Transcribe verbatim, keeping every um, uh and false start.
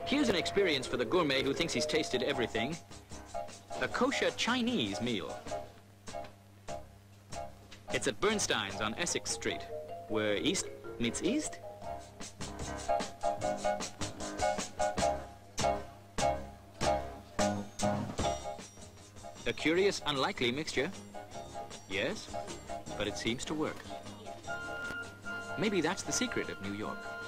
Here's an experience for the gourmet who thinks he's tasted everything. A kosher Chinese meal. It's at Bernstein's on Essex Street, where East meets East. A curious, unlikely mixture. Yes, but it seems to work. Maybe that's the secret of New York.